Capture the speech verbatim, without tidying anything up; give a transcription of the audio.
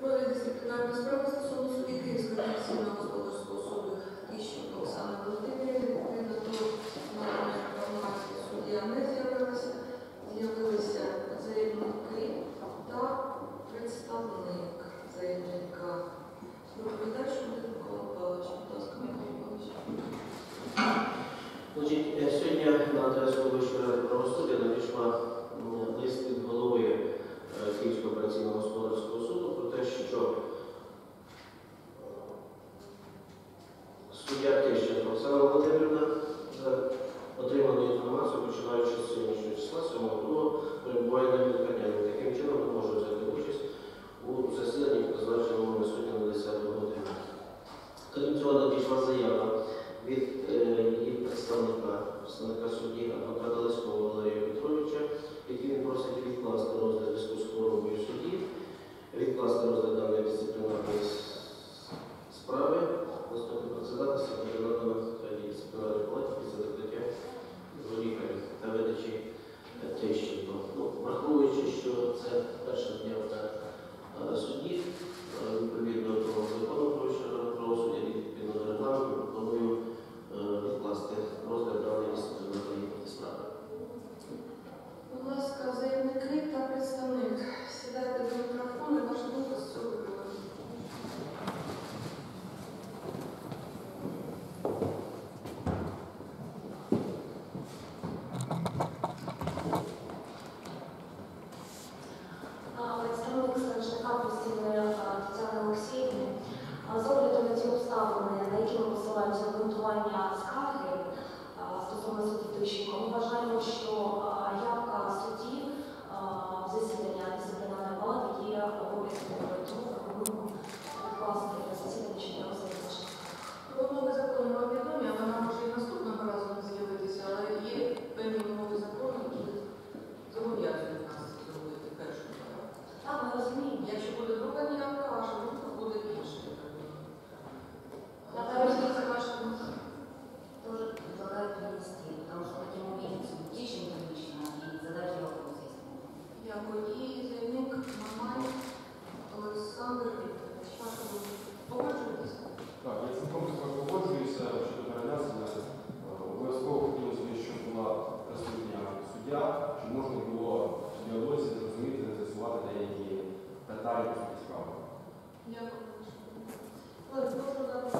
Розгляд дисциплінарної справи стосовно судді Київського апеляційного господарського суду Тищенко Оксани Володимирівни, відповідно до наданої інформації суддя не з'явилася, з'явилися заявники та представник заявника. Доповідач Микола Павлович, будь ласка, Микола Павлович. Сьогодні на адресу Вищої ради правосуддя надійшла лист від голови Київського апеляційного господарського суду про те, що суддя Тищенко Оксана Володимирівна за отриману інформацію, починаючи з сьогоднішнього числа, сьомого другого, перебуває на лікарнянні. Таким чином не може взяти участь у засіданні, призначеному на сьогодні на десяту годину. Крім цього, надійшла заява від її представника, представника судді адвоката Леськова Валерія Петровича, який він просить відкласти розгляд зв'язку з хворобою судді, відкласти розгляд даної дисциплінарної справи, наступний працедатися координатором дисциплінарної палати після закриття лікарів та видачі Тищенко. Ну, враховуючи, що це перша днявка судді, відповідно до закону про Вищу раду правосуддя, відповідно до регламенту, пропоную відкласти розгляд даної дисциплінарної справи. Будь ласка, заявники та представник. Сідайте до мікрофону, ваш думка з цього приводу. Представник Станишника постійної Тетяни Олексіївни. З огляду на ті обставини, на які ми посилаємося на обґрунтування скарги стосовно судді Тищенко, ми вважаємо, що явка судді в засідання дисциплінарної палати є обов'язковою, тому пропонуємо відкласти засідання чи не розглядати. Умови закону вам відомі, а вона може і наступного разу не з'явитися, але є певні умови закону, які зобов'язують нас зробити першу справу. Так, ми розуміємо. Якщо буде друга ніявка, ваша думка буде інша. Напевно, це ваша думка. Тоже предлагаю перенести, потому что хотим увидеть Тищенко лично и задать ей вопрос, если можно. Дякую. І заявник Мамай Олександр Вікторович. Ваша думка. Погоджуєтеся? Так, я цілком погоджуюся щодо перенесення. Обов'язково хотілося б, щоб була присутня суддя, щоб можна було в діалозі зрозуміти, не з'ясувати деякі деталі по суті справи. Дякую. Прошу дати